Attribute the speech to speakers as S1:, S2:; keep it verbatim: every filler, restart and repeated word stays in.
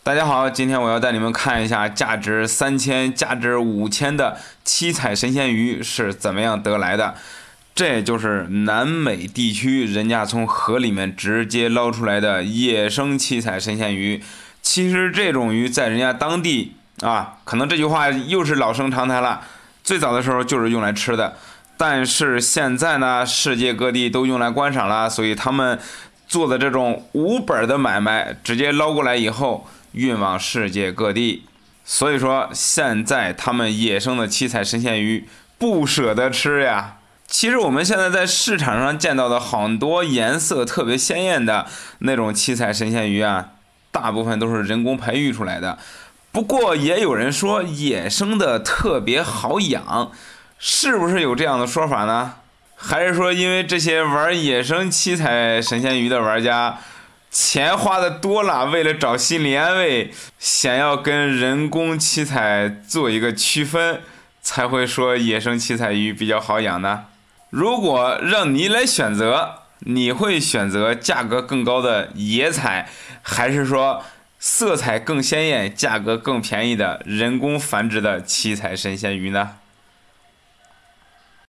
S1: 大家好，今天我要带你们看一下价值三千、价值五千的七彩神仙鱼是怎么样得来的。这就是南美地区人家从河里面直接捞出来的野生七彩神仙鱼。其实这种鱼在人家当地啊，可能这句话又是老生常谈了，最早的时候就是用来吃的，但是现在呢，世界各地都用来观赏了，所以他们做的这种无本的买卖，直接捞过来以后运往世界各地。所以说现在他们野生的七彩神仙鱼不舍得吃呀。其实我们现在在市场上见到的很多颜色特别鲜艳的那种七彩神仙鱼啊，大部分都是人工培育出来的。不过也有人说野生的特别好养，是不是有这样的说法呢？还是说因为这些玩野生七彩神仙鱼的玩家钱花的多了，为了找心理安慰，想要跟人工七彩做一个区分，才会说野生七彩鱼比较好养呢？如果让你来选择，你会选择价格更高的野彩，还是说色彩更鲜艳、价格更便宜的人工繁殖的七彩神仙鱼呢？